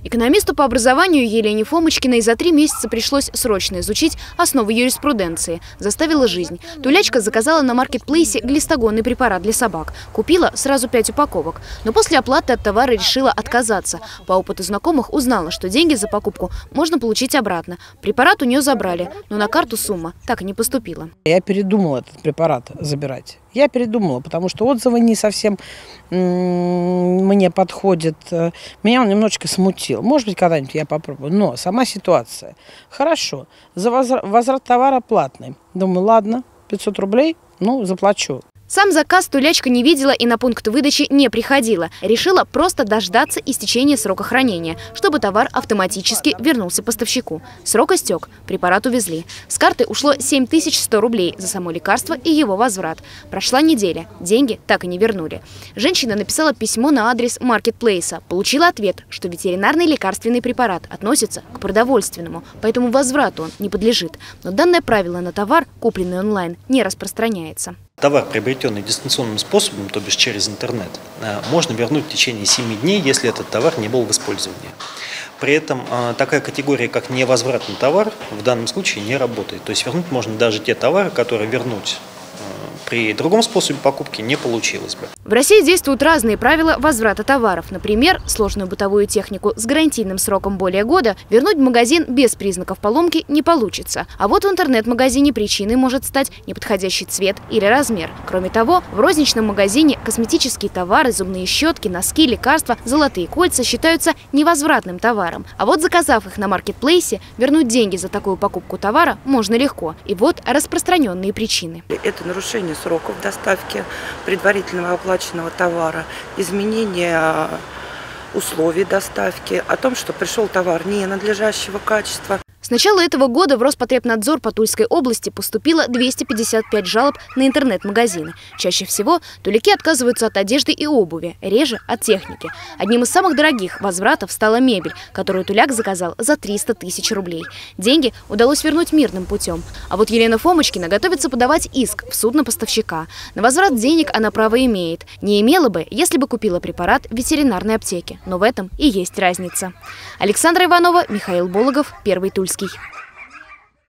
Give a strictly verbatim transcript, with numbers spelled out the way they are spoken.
Экономисту по образованию Елене Фомочкиной за три месяца пришлось срочно изучить основы юриспруденции. Заставила жизнь. Тулячка заказала на маркетплейсе глистогонный препарат для собак. Купила сразу пять упаковок. Но после оплаты от товара решила отказаться. По опыту знакомых узнала, что деньги за покупку можно получить обратно. Препарат у нее забрали, но на карту сумма так и не поступила. Я передумала этот препарат забирать. Я передумала, потому что отзывы не совсем мне подходят. Меня он немножечко смутил. Может быть, когда-нибудь я попробую. Но сама ситуация. Хорошо. За возврат, возврат товара платный. Думаю, ладно, пятьсот рублей, ну, заплачу. Сам заказ Тулячка не видела и на пункт выдачи не приходила. Решила просто дождаться истечения срока хранения, чтобы товар автоматически вернулся поставщику. Срок истек, препарат увезли. С карты ушло семь тысяч сто рублей за само лекарство и его возврат. Прошла неделя, деньги так и не вернули. Женщина написала письмо на адрес маркетплейса. Получила ответ, что ветеринарный лекарственный препарат относится к продовольственному, поэтому возврату он не подлежит. Но данное правило на товар, купленный онлайн, не распространяется. Товар, приобретенный дистанционным способом, то бишь через интернет, можно вернуть в течение семи дней, если этот товар не был в использовании. При этом такая категория, как невозвратный товар, в данном случае не работает. То есть вернуть можно даже те товары, которые вернуть при другом способе покупки не получилось бы. В России действуют разные правила возврата товаров. Например, сложную бытовую технику с гарантийным сроком более года вернуть в магазин без признаков поломки не получится. А вот в интернет-магазине причиной может стать неподходящий цвет или размер. Кроме того, в розничном магазине косметические товары, зубные щетки, носки, лекарства, золотые кольца считаются невозвратным товаром. А вот заказав их на маркетплейсе, вернуть деньги за такую покупку товара можно легко. И вот распространенные причины. Это нарушение сроков доставки предварительного оплаченного товара, изменение условий доставки, о том, что пришел товар ненадлежащего качества. С начала этого года в Роспотребнадзор по Тульской области поступило двести пятьдесят пять жалоб на интернет-магазины. Чаще всего туляки отказываются от одежды и обуви, реже от техники. Одним из самых дорогих возвратов стала мебель, которую туляк заказал за триста тысяч рублей. Деньги удалось вернуть мирным путем. А вот Елена Фомочкина готовится подавать иск в суд на поставщика. На возврат денег она право имеет. Не имела бы, если бы купила препарат в ветеринарной аптеке. Но в этом и есть разница. Александра Иванова, Михаил Бологов, Первый Тульский.